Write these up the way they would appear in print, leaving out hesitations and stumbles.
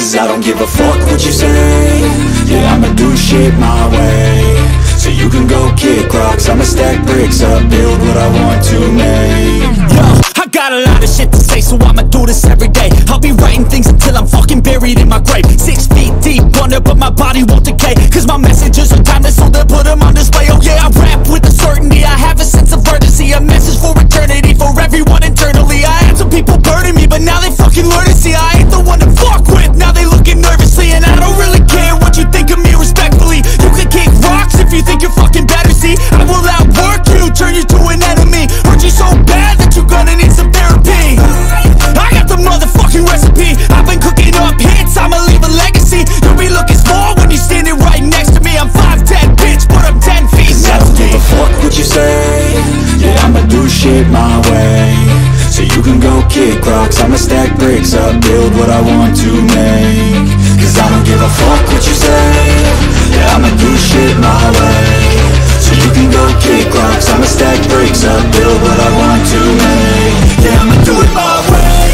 Cause I don't give a fuck what you say. Yeah, I'ma do shit my way. So you can go kick rocks, I'ma stack bricks up, build what I want to make. Yo, I got a lot of shit to say, so I'ma do this every day. I'll be writing things until I'm fucking buried in my grave. 6 feet deep under, but my body won't decay. Cause my messages are timeless, so they'll put them on display. Oh yeah, I rap with a certainty, I have a sense of urgency. A message for eternity, for everyone internally. I had some people burning me, but now they fucking learn to see I ain't the one to fuck with, now they looking nervously. And I don't really care what you think of me, respectfully. You can kick rocks if you think you're fucking better, see. I will outwork you, turn you to an enemy. Hurt you so bad that you're gonna need some therapy. I got the motherfucking recipe, I've been cooking up hits, I'ma leave a legacy. You'll be looking small when you're standing right next to me. I'm 5'10", bitch, but I'm 10 feet. Cause I don't give a fuck what you say. Yeah, I'ma do shit my way. So you can go kick rocks, I'ma stack bricks up, build what I want to make. Cause I don't give a fuck what you say. Yeah, I'ma do shit my way. So you can go kick rocks, I'ma stack bricks up, build what I want to make. Yeah, I'ma do it my way.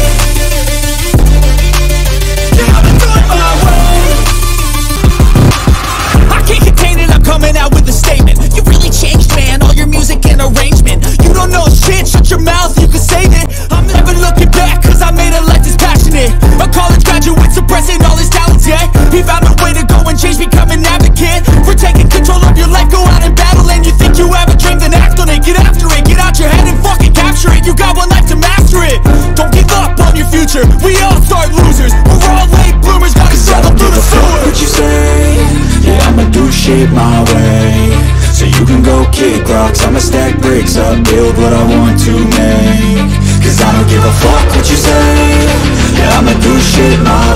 Yeah, I'ma do it my way. I can't contain it, I'm coming out with a statement. You really changed, man, all your music and arrangement. You don't know shit, shut your mouth, you can save it. I'm never looking back, cause I made a life that's passionate. A college graduate suppressing all his talents, yeah. He found a way to go and change, become an advocate for taking control of your life, go out and battle. And you think you have a dream, then act on it, get after it. Get out your head and fucking capture it. You got one life to master it. Don't give up on your future, we all start losers. We're all late bloomers, gotta struggle through the sewer. What you say? Yeah, I'ma do shit my way. So you can go kick rocks, I'ma stack bricks up, build what I want to make. Cause I don't give a fuck what you say. Yeah, I'ma do shit my